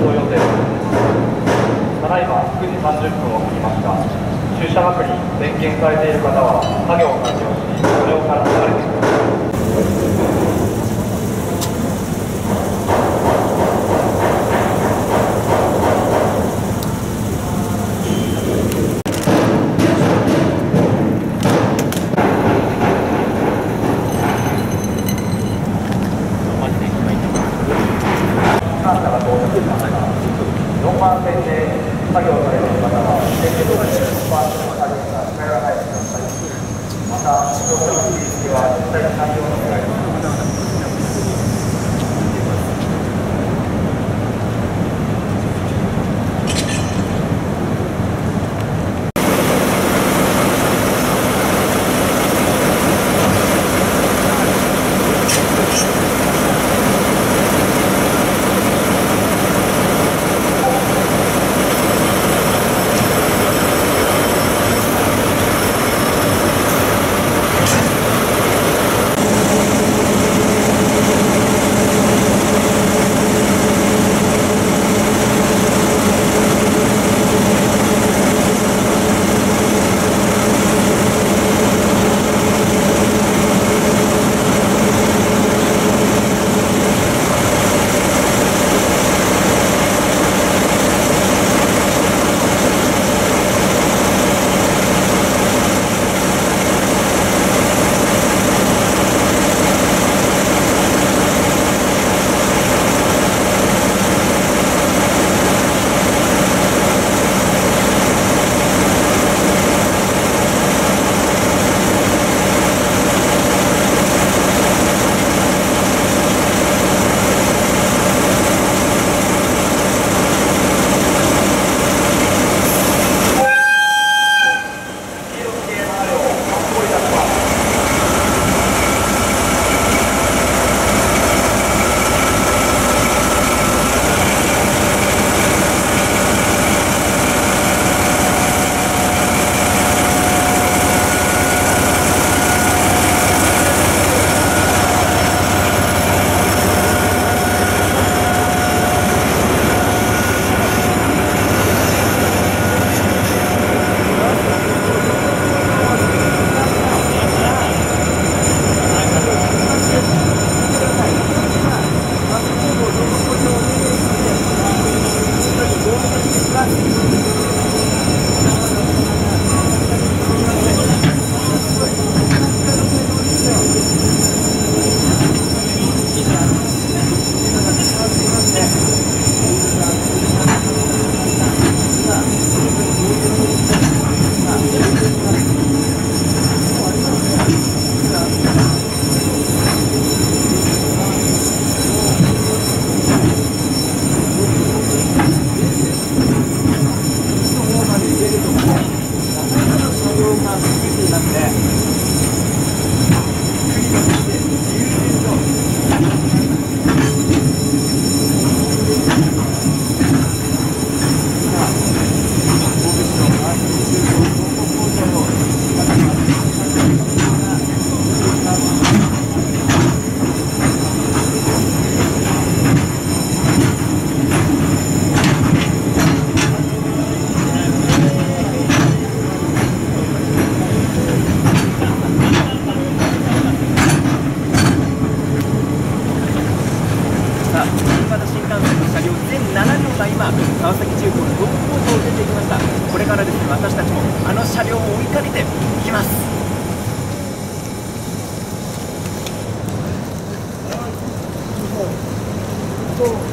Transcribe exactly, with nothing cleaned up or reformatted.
走予定です。ただいまくじさんじゅっぷんを過ぎました。駐車幕に点検されている方は作業を完了し、車両から離れてください。よんばん線で作業されている方は、点検のごパーセントの作業が使いられないでください。また、人の行き来は絶対に対応をお願いします。 川崎重工の道路工場を出ていきました。これからですね、私たちもあの車両を追いかけていきます。 そう